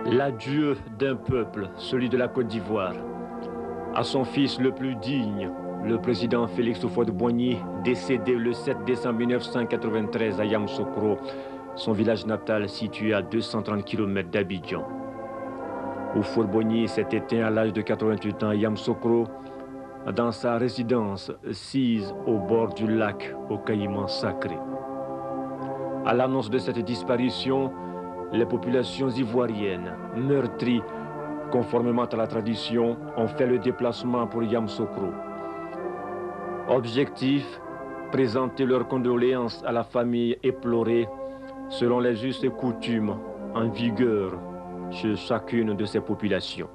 L'adieu d'un peuple, celui de la Côte d'Ivoire. À son fils le plus digne, le président Félix Houphouët-Boigny, décédé le 7 décembre 1993 à Yamoussoukro, son village natal situé à 230 km d'Abidjan. Houphouët-Boigny s'est éteint à l'âge de 88 ans à Yamoussoukro, dans sa résidence sise au bord du lac au Caïman sacré. À l'annonce de cette disparition, les populations ivoiriennes, meurtries, conformément à la tradition, ont fait le déplacement pour Yamoussoukro. Objectif, présenter leurs condoléances à la famille éplorée, selon les justes coutumes en vigueur chez chacune de ces populations.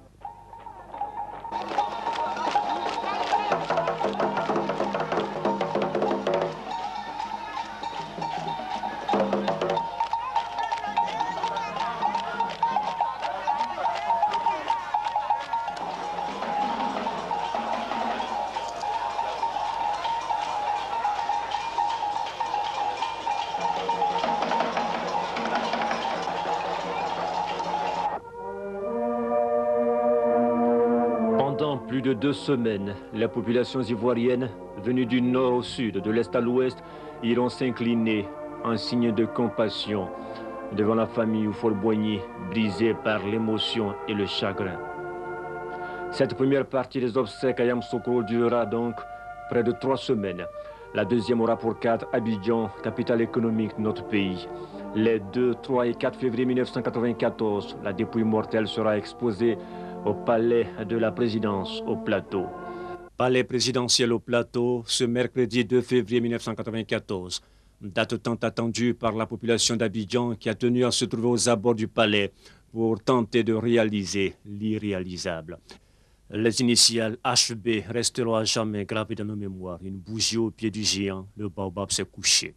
Pendant plus de 2 semaines, les populations ivoiriennes, venues du nord au sud, de l'est à l'ouest, iront s'incliner en signe de compassion devant la famille Houphouët-Boigny, brisée par l'émotion et le chagrin. Cette première partie des obsèques à Yamoussoukro durera donc près de 3 semaines. La deuxième aura pour cadre Abidjan, capitale économique de notre pays. Les 2, 3 et 4 février 1994, la dépouille mortelle sera exposée au palais de la présidence au Plateau. Palais présidentiel au Plateau, ce mercredi 2 février 1994. Date tant attendue par la population d'Abidjan qui a tenu à se trouver aux abords du palais pour tenter de réaliser l'irréalisable. Les initiales HB resteront à jamais gravées dans nos mémoires. Une bougie au pied du géant, le baobab s'est couché.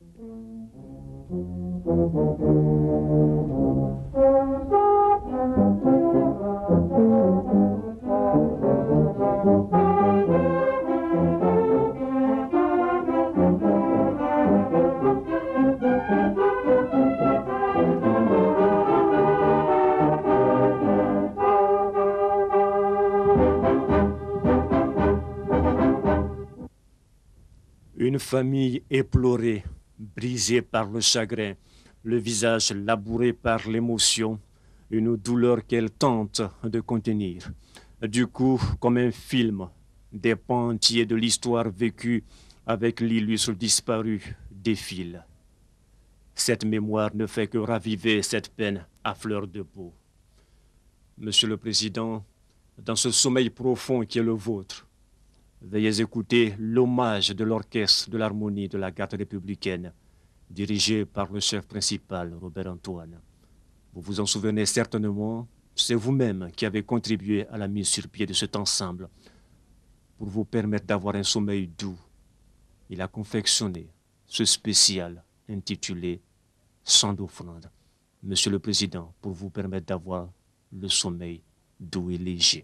Une famille éplorée, brisée par le chagrin, le visage labouré par l'émotion, une douleur qu'elle tente de contenir. Du coup, comme un film, des pans entiers de l'histoire vécue avec l'illustre disparu défilent. Cette mémoire ne fait que raviver cette peine à fleur de peau. Monsieur le Président, dans ce sommeil profond qui est le vôtre, veuillez écouter l'hommage de l'orchestre de l'harmonie de la garde républicaine, dirigé par le chef principal, Robert Antoine. Vous vous en souvenez certainement, c'est vous-même qui avez contribué à la mise sur pied de cet ensemble. Pour vous permettre d'avoir un sommeil doux, il a confectionné ce spécial intitulé « Chant d'offrande ». Monsieur le Président, pour vous permettre d'avoir le sommeil doux et léger.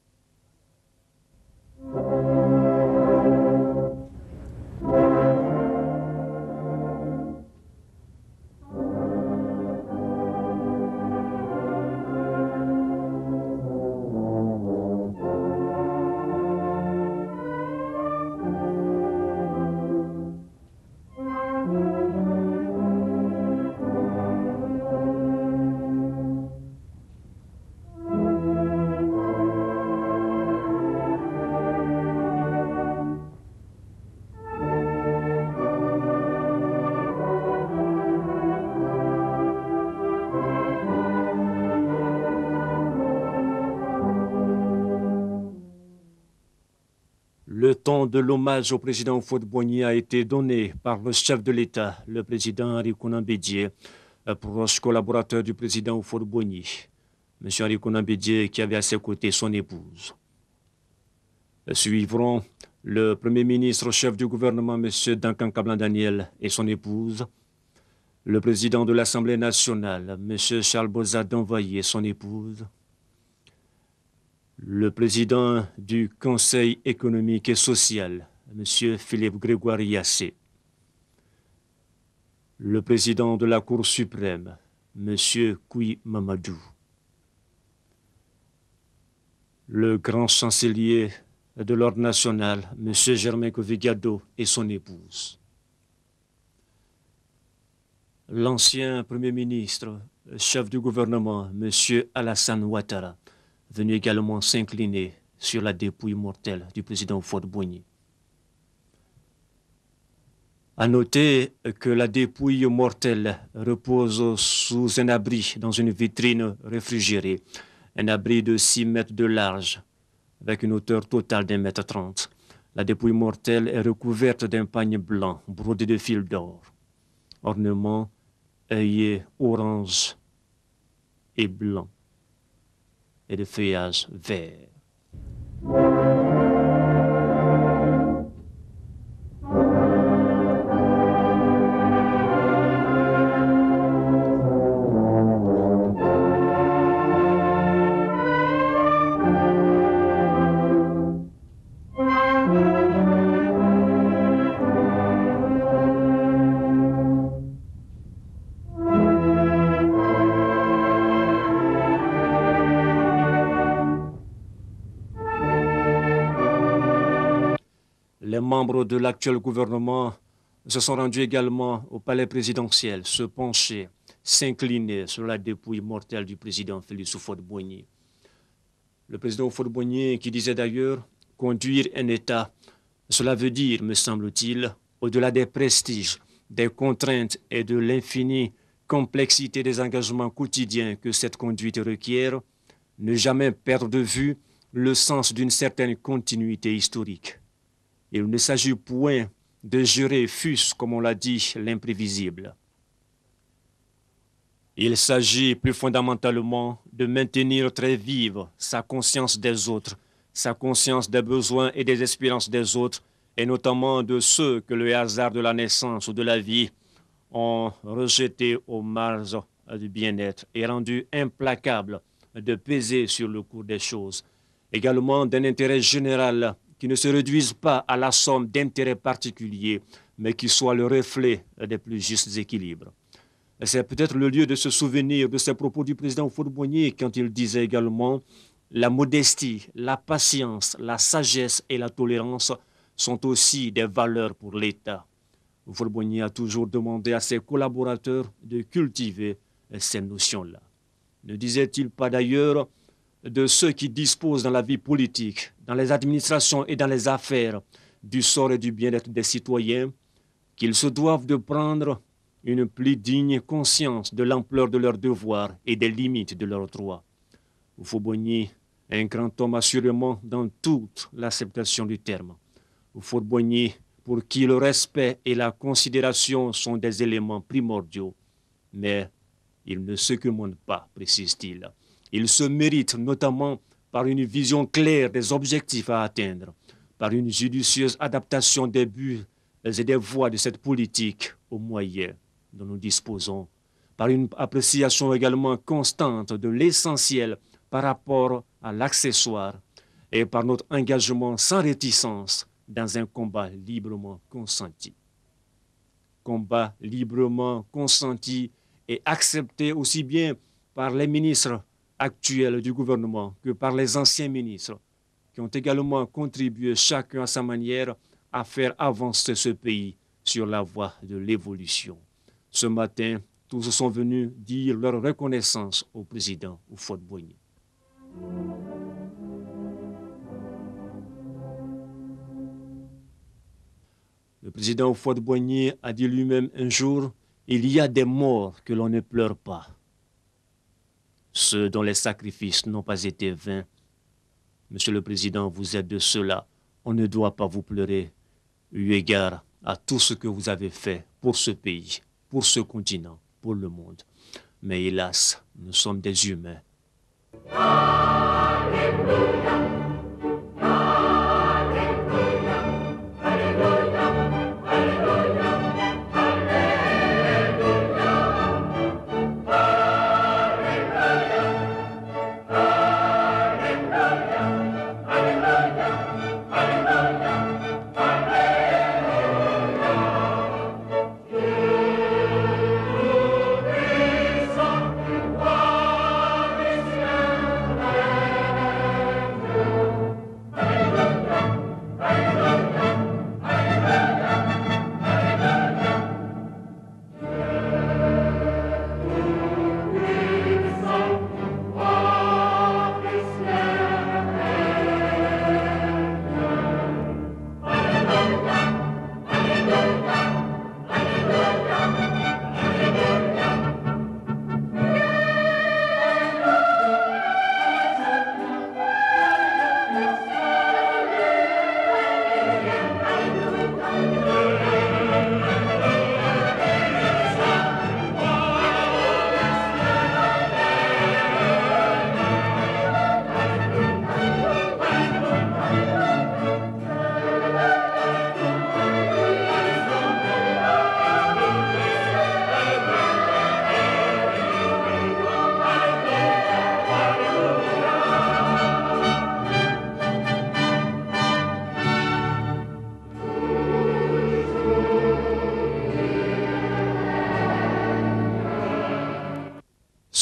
Le ton de l'hommage au président Houphouët-Boigny a été donné par le chef de l'État, le président Henri Konan Bédié, proche collaborateur du président Houphouët-Boigny. M. Henri Konan Bédié qui avait à ses côtés son épouse. Suivront le Premier ministre, chef du gouvernement, M. Duncan Kablan Daniel et son épouse, le président de l'Assemblée nationale, M. Charles Bozat d'Envoyer et son épouse, le président du Conseil économique et social, M. Philippe Grégoire Yassé, le président de la Cour suprême, M. Koui Mamadou, le grand chancelier de l'Ordre national, M. Germain Kovigado, et son épouse. L'ancien Premier ministre, chef du gouvernement, M. Alassane Ouattara, venu également s'incliner sur la dépouille mortelle du président Houphouët-Boigny. À noter que la dépouille mortelle repose sous un abri dans une vitrine réfrigérée, un abri de 6 mètres de large, avec une hauteur totale d'1,30 m. La dépouille mortelle est recouverte d'un pagne blanc brodé de fils d'or, ornements œillets orange et blanc et de feuillage vert. Les membres de l'actuel gouvernement se sont rendus également au palais présidentiel, se pencher, s'incliner sur la dépouille mortelle du président Félix Houphouët-Boigny. Le président Houphouët-Boigny qui disait d'ailleurs « Conduire un État, cela veut dire, me semble-t-il, au-delà des prestiges, des contraintes et de l'infinie complexité des engagements quotidiens que cette conduite requiert, ne jamais perdre de vue le sens d'une certaine continuité historique. Il ne s'agit point de gérer, fût-ce, comme on l'a dit, l'imprévisible. Il s'agit plus fondamentalement de maintenir très vive sa conscience des autres, sa conscience des besoins et des espérances des autres, et notamment de ceux que le hasard de la naissance ou de la vie ont rejetés aux marges du bien-être et rendu implacable de peser sur le cours des choses. Également d'un intérêt général qui ne se réduisent pas à la somme d'intérêts particuliers, mais qui soient le reflet des plus justes équilibres. C'est peut-être le lieu de se souvenir de ces propos du président Houphouët-Boigny quand il disait également « La modestie, la patience, la sagesse et la tolérance sont aussi des valeurs pour l'État. » Houphouët-Boigny a toujours demandé à ses collaborateurs de cultiver ces notions-là. Ne disait-il pas d'ailleurs de ceux qui disposent dans la vie politique, dans les administrations et dans les affaires du sort et du bien-être des citoyens, qu'ils se doivent de prendre une plus digne conscience de l'ampleur de leurs devoirs et des limites de leurs droits. Houphouët-Boigny est un grand homme assurément dans toute l'acceptation du terme. Houphouët-Boigny, pour qui le respect et la considération sont des éléments primordiaux, mais il ne se commande pas, précise-t-il. Il se mérite notamment par une vision claire des objectifs à atteindre, par une judicieuse adaptation des buts et des voies de cette politique aux moyens dont nous disposons, par une appréciation également constante de l'essentiel par rapport à l'accessoire et par notre engagement sans réticence dans un combat librement consenti. Combat librement consenti et accepté aussi bien par les ministres actuels du gouvernement que par les anciens ministres qui ont également contribué chacun à sa manière à faire avancer ce pays sur la voie de l'évolution. Ce matin, tous sont venus dire leur reconnaissance au président Houphouët-Boigny. Le président Houphouët-Boigny a dit lui-même un jour « Il y a des morts que l'on ne pleure pas. Ceux dont les sacrifices n'ont pas été vains. Monsieur le Président, vous êtes de ceux-là. On ne doit pas vous pleurer, eu égard à tout ce que vous avez fait pour ce pays, pour ce continent, pour le monde. Mais hélas, nous sommes des humains. Alléluia.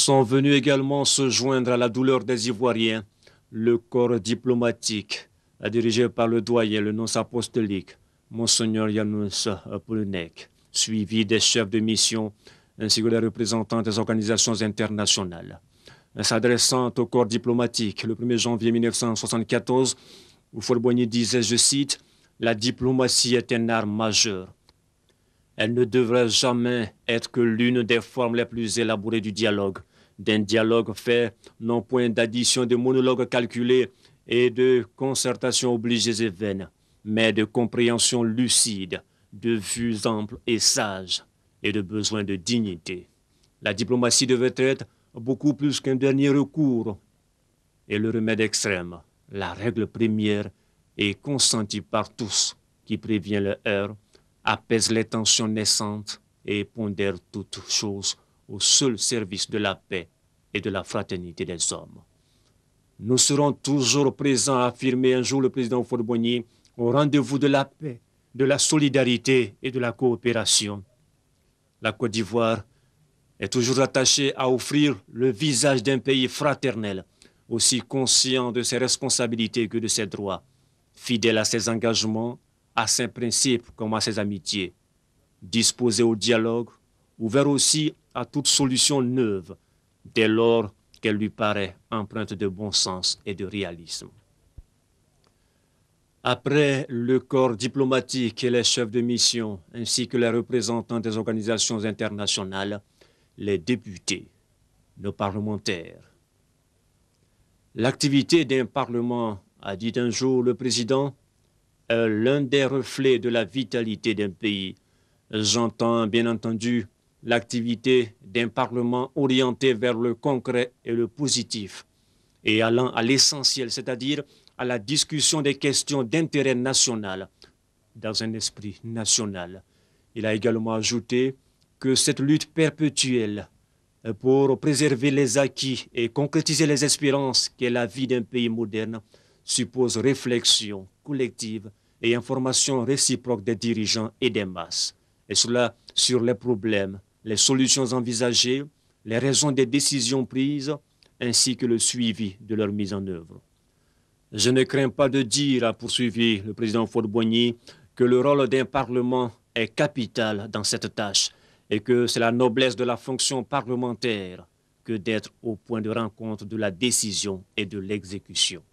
sont venus également se joindre à la douleur des Ivoiriens le corps diplomatique, dirigé par le doyen, le nonce apostolique, Monseigneur Janus Polnek, suivi des chefs de mission ainsi que des représentants des organisations internationales. S'adressant au corps diplomatique le 1er janvier 1974, Houphouët-Boigny disait, je cite, « La diplomatie est une arme majeure. Elle ne devrait jamais être que l'une des formes les plus élaborées du dialogue, d'un dialogue fait non point d'addition de monologues calculés et de concertations obligées et vaines, mais de compréhension lucide, de vues amples et sages, et de besoin de dignité. La diplomatie devait être beaucoup plus qu'un dernier recours et le remède extrême, la règle première et consentie par tous qui prévient le heurt, apaise les tensions naissantes et pondère toutes choses au seul service de la paix et de la fraternité des hommes. Nous serons toujours présents, a affirmé un jour le président Houphouët-Boigny, au rendez-vous de la paix, de la solidarité et de la coopération. La Côte d'Ivoire est toujours attachée à offrir le visage d'un pays fraternel, aussi conscient de ses responsabilités que de ses droits, fidèle à ses engagements, à ses principes comme à ses amitiés, disposé au dialogue, ouvert aussi à toute solution neuve, dès lors qu'elle lui paraît empreinte de bon sens et de réalisme. Après le corps diplomatique et les chefs de mission, ainsi que les représentants des organisations internationales, les députés, nos parlementaires. L'activité d'un parlement, a dit un jour le président, est l'un des reflets de la vitalité d'un pays. J'entends bien entendu l'activité d'un parlement orienté vers le concret et le positif, et allant à l'essentiel, c'est-à-dire à la discussion des questions d'intérêt national, dans un esprit national. Il a également ajouté que cette lutte perpétuelle pour préserver les acquis et concrétiser les espérances qu'est la vie d'un pays moderne suppose réflexion collective et information réciproque des dirigeants et des masses, et cela sur les problèmes, les solutions envisagées, les raisons des décisions prises, ainsi que le suivi de leur mise en œuvre. Je ne crains pas de dire, a poursuivi le président Houphouët-Boigny, que le rôle d'un parlement est capital dans cette tâche et que c'est la noblesse de la fonction parlementaire que d'être au point de rencontre de la décision et de l'exécution.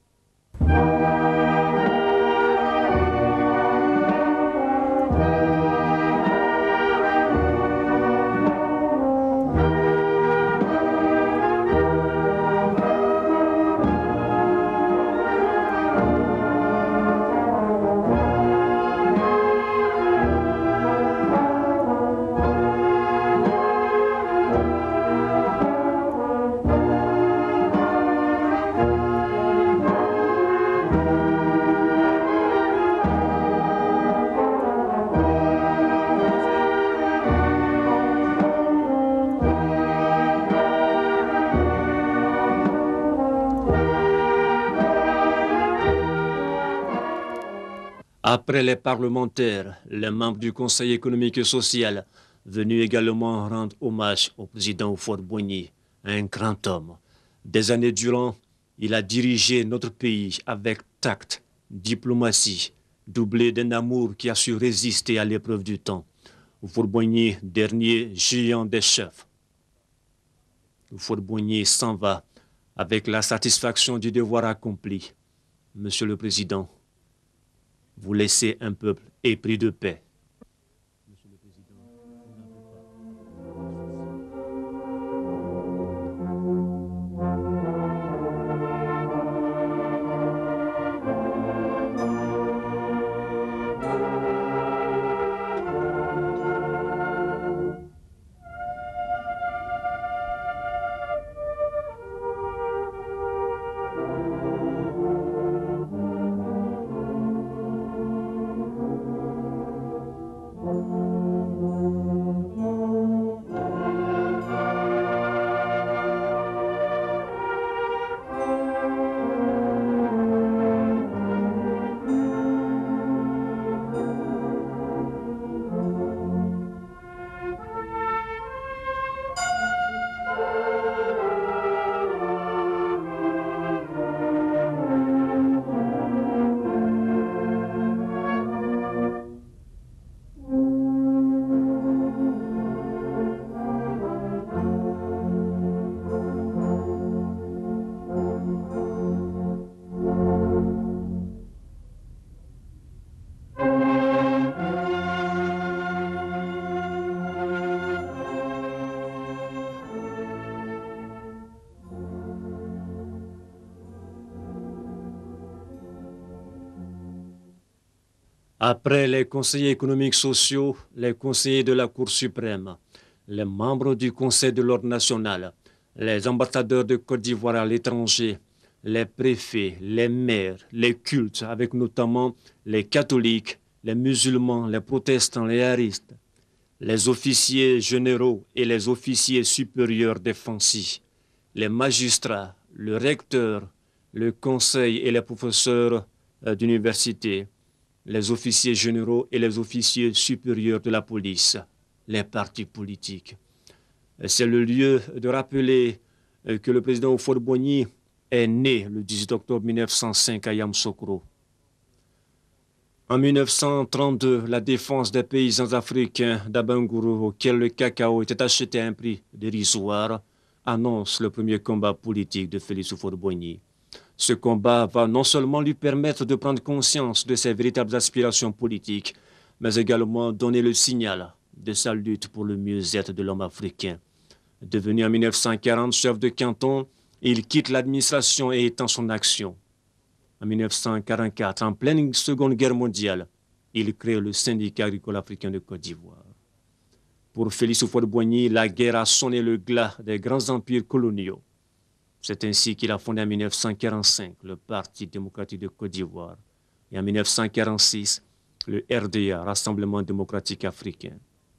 Après les parlementaires, les membres du Conseil économique et social, venus également rendre hommage au président Houphouët-Boigny, un grand homme. Des années durant, il a dirigé notre pays avec tact, diplomatie, doublé d'un amour qui a su résister à l'épreuve du temps. Houphouët-Boigny, dernier géant des chefs. Houphouët-Boigny s'en va avec la satisfaction du devoir accompli. Monsieur le Président, vous laissez un peuple épris de paix. Après les conseillers économiques sociaux, les conseillers de la Cour suprême, les membres du Conseil de l'ordre national, les ambassadeurs de Côte d'Ivoire à l'étranger, les préfets, les maires, les cultes, avec notamment les catholiques, les musulmans, les protestants, les haristes, les officiers généraux et les officiers supérieurs des Fancy, les magistrats, le recteur, le conseil et les professeurs d'université, les officiers généraux et les officiers supérieurs de la police, les partis politiques. C'est le lieu de rappeler que le président Houphouët-Boigny est né le 18 octobre 1905 à Yamoussoukro. En 1932, la défense des paysans africains d'Abangourou, auxquels le cacao était acheté à un prix dérisoire, annonce le premier combat politique de Félix Houphouët-Boigny. Ce combat va non seulement lui permettre de prendre conscience de ses véritables aspirations politiques, mais également donner le signal de sa lutte pour le mieux-être de l'homme africain. Devenu en 1940 chef de canton, il quitte l'administration et étend son action. En 1944, en pleine Seconde Guerre mondiale, il crée le syndicat agricole africain de Côte d'Ivoire. Pour Félix Houphouët-Boigny, la guerre a sonné le glas des grands empires coloniaux. C'est ainsi qu'il a fondé en 1945 le Parti démocratique de Côte d'Ivoire et en 1946 le RDA, Rassemblement démocratique africain.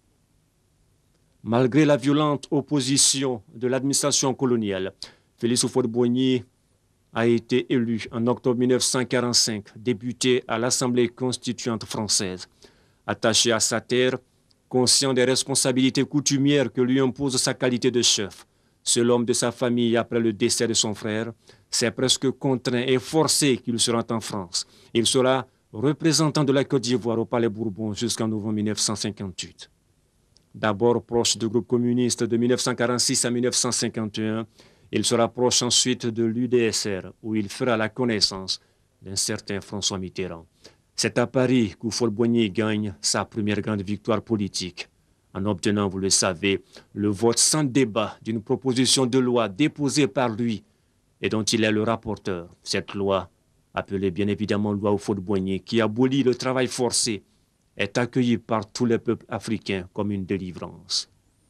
Malgré la violente opposition de l'administration coloniale, Félix Houphouët-Boigny a été élu en octobre 1945 député à l'Assemblée constituante française. Attaché à sa terre, conscient des responsabilités coutumières que lui impose sa qualité de chef, seul homme de sa famille après le décès de son frère, c'est presque contraint et forcé qu'il se rend en France. Il sera représentant de la Côte d'Ivoire au Palais Bourbon jusqu'en novembre 1958. D'abord proche du groupe communiste de 1946 à 1951, il se rapproche ensuite de l'UDSR, où il fera la connaissance d'un certain François Mitterrand. C'est à Paris qu'Houphouët-Boigny gagne sa première grande victoire politique, en obtenant, vous le savez, le vote sans débat d'une proposition de loi déposée par lui et dont il est le rapporteur. Cette loi, appelée bien évidemment loi Houphouët-Boigny, qui abolit le travail forcé, est accueillie par tous les peuples africains comme une délivrance.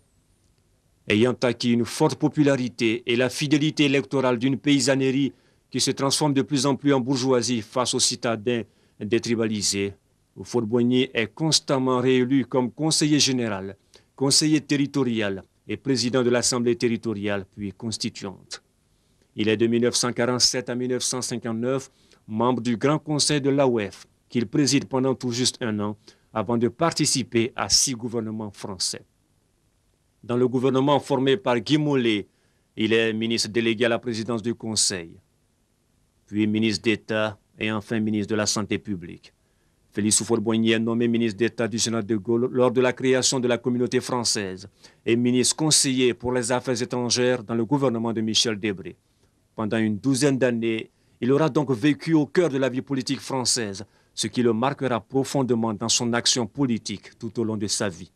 Ayant acquis une forte popularité et la fidélité électorale d'une paysannerie qui se transforme de plus en plus en bourgeoisie face aux citadins détribalisés, Houphouët-Boigny est constamment réélu comme conseiller général, conseiller territorial et président de l'Assemblée territoriale, puis constituante. Il est de 1947 à 1959 membre du Grand Conseil de l'AOF, qu'il préside pendant tout juste un an, avant de participer à 6 gouvernements français. Dans le gouvernement formé par Guy Mollet, il est ministre délégué à la présidence du Conseil, puis ministre d'État et enfin ministre de la Santé publique. Félix Houphouët-Boigny est nommé ministre d'État du général de Gaulle lors de la création de la communauté française et ministre conseiller pour les affaires étrangères dans le gouvernement de Michel Debré. Pendant une douzaine d'années, il aura donc vécu au cœur de la vie politique française, ce qui le marquera profondément dans son action politique tout au long de sa vie.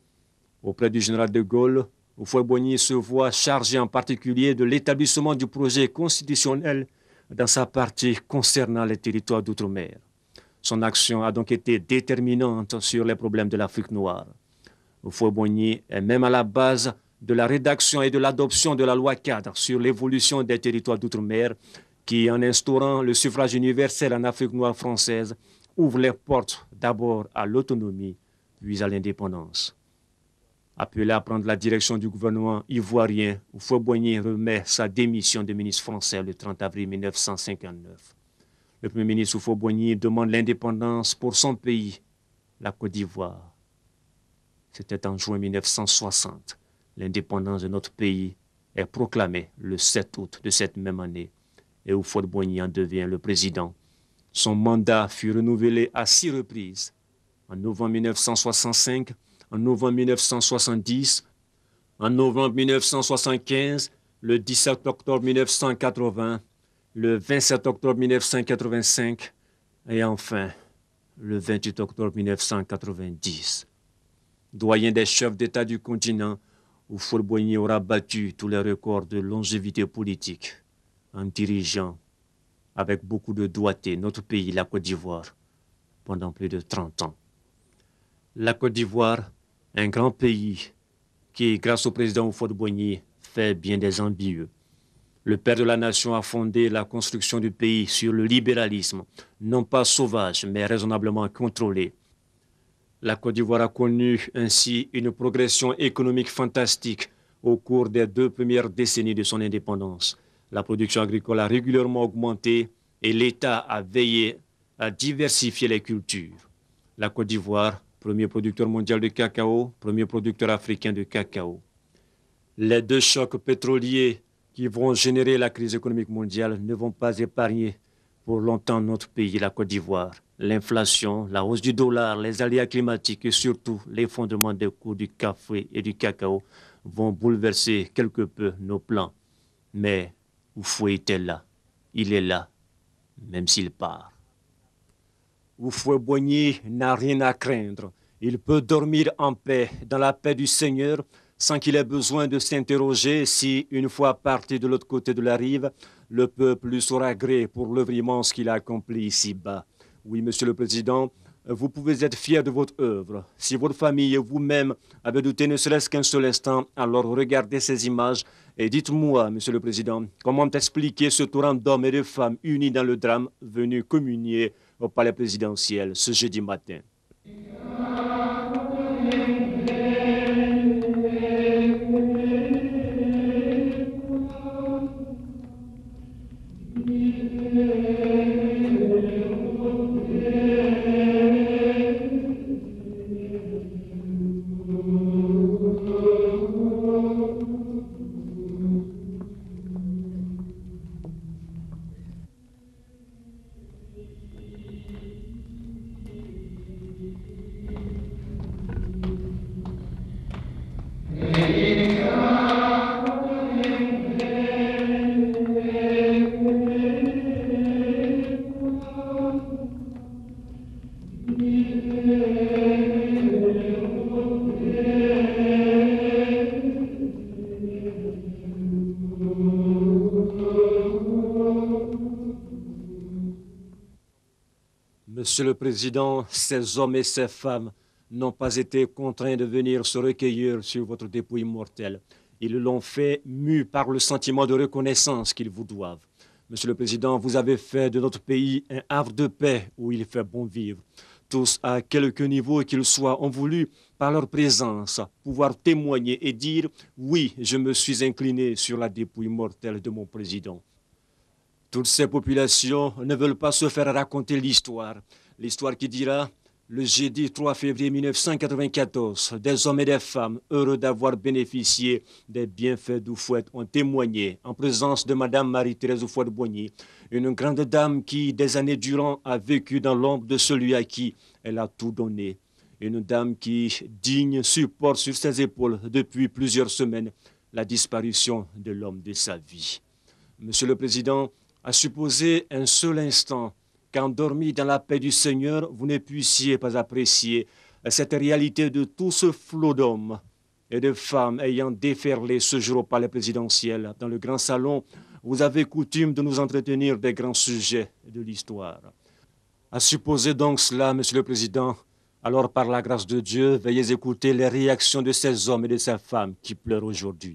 Auprès du général de Gaulle, Houphouët-Boigny se voit chargé en particulier de l'établissement du projet constitutionnel dans sa partie concernant les territoires d'outre-mer. Son action a donc été déterminante sur les problèmes de l'Afrique noire. Houphouët-Boigny est même à la base de la rédaction et de l'adoption de la loi cadre sur l'évolution des territoires d'outre-mer qui, en instaurant le suffrage universel en Afrique noire française, ouvre les portes d'abord à l'autonomie, puis à l'indépendance. Appelé à prendre la direction du gouvernement ivoirien, Houphouët-Boigny remet sa démission de ministre français le 30 avril 1959. Le Premier ministre Houphouët-Boigny demande l'indépendance pour son pays, la Côte d'Ivoire. C'était en juin 1960. L'indépendance de notre pays est proclamée le 7 août de cette même année et Houphouët-Boigny en devient le président. Son mandat fut renouvelé à 6 reprises, en novembre 1965, en novembre 1970, en novembre 1975, le 17 octobre 1980, le 27 octobre 1985 et enfin le 28 octobre 1990. Doyen des chefs d'État du continent, Houphouët-Boigny aura battu tous les records de longévité politique en dirigeant avec beaucoup de doigté notre pays, la Côte d'Ivoire, pendant plus de 30 ans. La Côte d'Ivoire, un grand pays qui, grâce au président Houphouët-Boigny, fait bien des envieux. Le père de la nation a fondé la construction du pays sur le libéralisme, non pas sauvage, mais raisonnablement contrôlé. La Côte d'Ivoire a connu ainsi une progression économique fantastique au cours des 2 premières décennies de son indépendance. La production agricole a régulièrement augmenté et l'État a veillé à diversifier les cultures. La Côte d'Ivoire, premier producteur mondial de cacao, premier producteur africain de cacao. Les 2 chocs pétroliers qui vont générer la crise économique mondiale ne vont pas épargner pour longtemps notre pays, la Côte d'Ivoire. L'inflation, la hausse du dollar, les aléas climatiques et surtout l'effondrement des cours du café et du cacao vont bouleverser quelque peu nos plans. Mais Houphouët était là. Il est là, même s'il part. Houphouët-Boigny n'a rien à craindre. Il peut dormir en paix, dans la paix du Seigneur, sans qu'il ait besoin de s'interroger si, une fois parti de l'autre côté de la rive, le peuple lui saura gré pour l'œuvre immense qu'il a accomplie ici-bas. Oui, Monsieur le Président, vous pouvez être fier de votre œuvre. Si votre famille et vous-même avez douté ne serait-ce qu'un seul instant, alors regardez ces images et dites-moi, Monsieur le Président, comment expliquer ce torrent d'hommes et de femmes unis dans le drame venus communier au palais présidentiel ce jeudi matin. Monsieur le Président, ces hommes et ces femmes n'ont pas été contraints de venir se recueillir sur votre dépouille mortelle. Ils l'ont fait mus par le sentiment de reconnaissance qu'ils vous doivent. Monsieur le Président, vous avez fait de notre pays un havre de paix où il fait bon vivre. Tous, à quelque niveau qu'ils soient, ont voulu, par leur présence, pouvoir témoigner et dire « Oui, je me suis incliné sur la dépouille mortelle de mon président ». Toutes ces populations ne veulent pas se faire raconter l'histoire. L'histoire qui dira, le jeudi 3 février 1994, des hommes et des femmes heureux d'avoir bénéficié des bienfaits d'Houphouët ont témoigné en présence de Madame Marie-Thérèse Houphouët-Boigny, une grande dame qui, des années durant, a vécu dans l'ombre de celui à qui elle a tout donné. Une dame qui, digne, supporte sur ses épaules depuis plusieurs semaines la disparition de l'homme de sa vie. Monsieur le Président, à supposer un seul instant qu'endormi dans la paix du Seigneur, vous ne puissiez pas apprécier cette réalité de tout ce flot d'hommes et de femmes ayant déferlé ce jour au palais présidentiel. Dans le grand salon, vous avez coutume de nous entretenir des grands sujets de l'histoire. À supposer donc cela, Monsieur le Président, alors par la grâce de Dieu, veuillez écouter les réactions de ces hommes et de ces femmes qui pleurent aujourd'hui.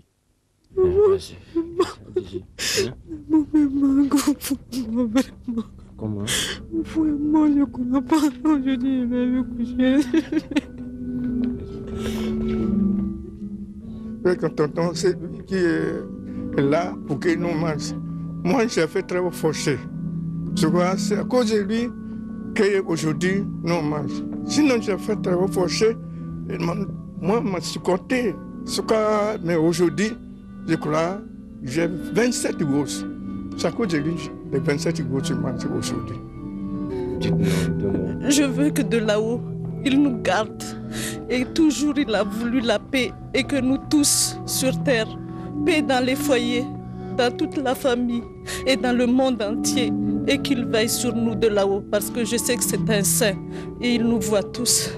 Comment? Vraiment, je ne comprends pas. Aujourd'hui, il va me coucher. Quand tonton, c'est lui qui est là pour qu'il nous mange. Moi, j'ai fait travail forcé. C'est à cause de lui qu'aujourd'hui, nous mange. Sinon, j'ai fait travail forcé. Moi, je suis compté. Mais aujourd'hui, je crois, j'ai 27 gosses. C'est à cause de lui, les 27 gosses, je mange aujourd'hui. Je veux que de là-haut, il nous garde. Et toujours, il a voulu la paix. Et que nous tous, sur terre, paix dans les foyers, dans toute la famille et dans le monde entier. Et qu'il veille sur nous de là-haut. Parce que je sais que c'est un saint. Et il nous voit tous.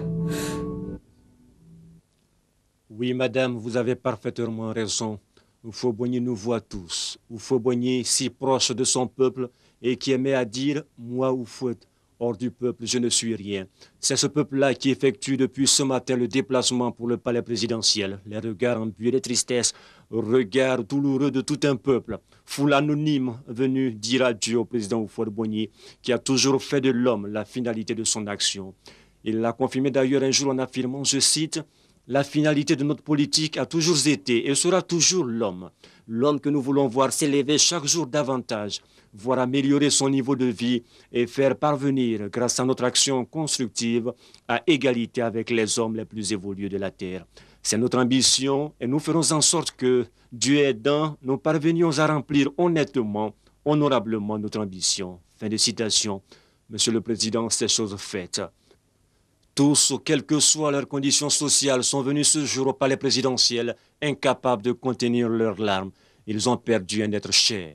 Oui, madame, vous avez parfaitement raison. Houphouët-Boigny nous voit tous. Houphouët-Boigny, si proche de son peuple et qui aimait à dire « Moi, Houphouët, Hors du peuple, je ne suis rien. C'est ce peuple-là qui effectue depuis ce matin le déplacement pour le palais présidentiel. Les regards embués de tristesse, regards douloureux de tout un peuple. Foule anonyme venue dire adieu au président Houphouët-Boigny, qui a toujours fait de l'homme la finalité de son action. Il l'a confirmé d'ailleurs un jour en affirmant, je cite, « La finalité de notre politique a toujours été et sera toujours l'homme. L'homme que nous voulons voir s'élever chaque jour davantage, voir améliorer son niveau de vie et faire parvenir, grâce à notre action constructive, à égalité avec les hommes les plus évolués de la terre. C'est notre ambition et nous ferons en sorte que, Dieu aidant, nous parvenions à remplir honnêtement, honorablement notre ambition. » Fin de citation. Monsieur le Président, c'est chose faite. Tous, quelles que soient leurs conditions sociales, sont venus ce jour au palais présidentiel, incapables de contenir leurs larmes. Ils ont perdu un être cher.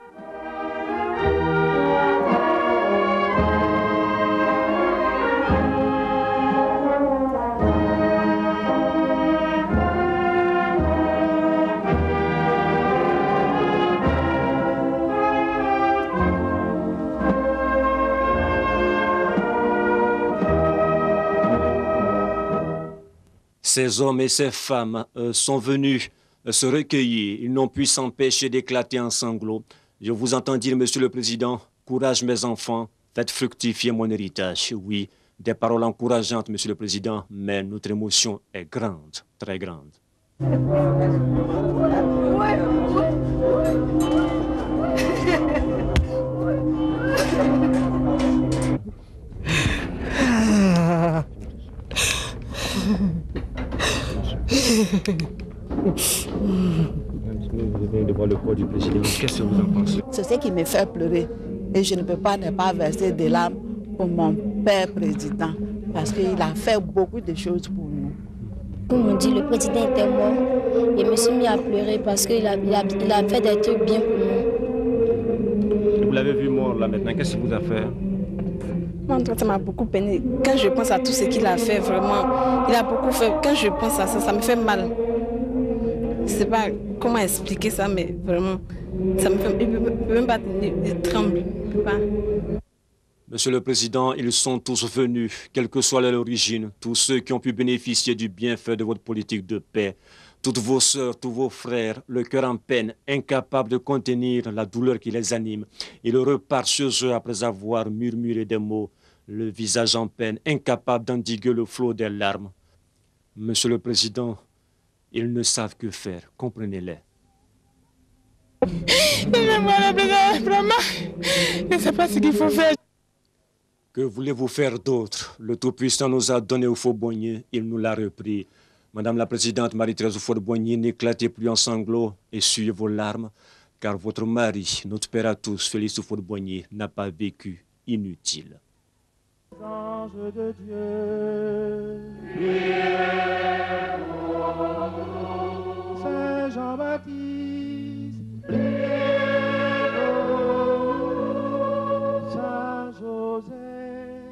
Ces hommes et ces femmes sont venus se recueillir. Ils n'ont pu s'empêcher d'éclater en sanglots. Je vous entends dire, Monsieur le Président, courage mes enfants, faites fructifier mon héritage. Oui, des paroles encourageantes, Monsieur le Président, mais notre émotion est grande, très grande. Vous venez de voir le corps du président. Qu'est-ce que vous en pensez? C'est ce qui me fait pleurer. Et je ne peux pas ne pas verser des larmes pour mon père président. Parce qu'il a fait beaucoup de choses pour nous. Comme on dit, le président était mort. Et je me suis mis à pleurer parce qu'il a fait des trucs bien pour nous. Vous l'avez vu mort là maintenant. Qu'est-ce qu'il vous a fait? Ça m'a beaucoup peiné. Quand je pense à tout ce qu'il a fait, vraiment, il a beaucoup fait. Quand je pense à ça, ça me fait mal. Je ne sais pas comment expliquer ça, mais vraiment, ça me fait... Je ne peux même pas tenir, je tremble. Je peux pas. Monsieur le Président, ils sont tous venus, quelle que soit leur origine, tous ceux qui ont pu bénéficier du bienfait de votre politique de paix, toutes vos sœurs, tous vos frères, le cœur en peine, incapables de contenir la douleur qui les anime. Ils repartent chez eux après avoir murmuré des mots, le visage en peine, incapables d'endiguer le flot des larmes. Monsieur le Président, ils ne savent que faire, comprenez-les. Vraiment, je ne sais pas ce qu'il faut faire. Que voulez-vous faire d'autre? Le Tout-Puissant nous a donné Houphouët-Boigny, il nous l'a repris. Madame la Présidente Marie-Thérèse Houphouët-Boigny, n'éclatez plus en sanglots, essuyez vos larmes, car votre mari, notre père à tous, Félix Houphouët-Boigny, n'a pas vécu inutile. Ange de Dieu, Saint Jean-Baptiste, Saint Joseph,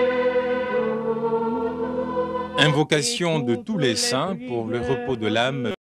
Invocation de tous les saints pour le repos de l'âme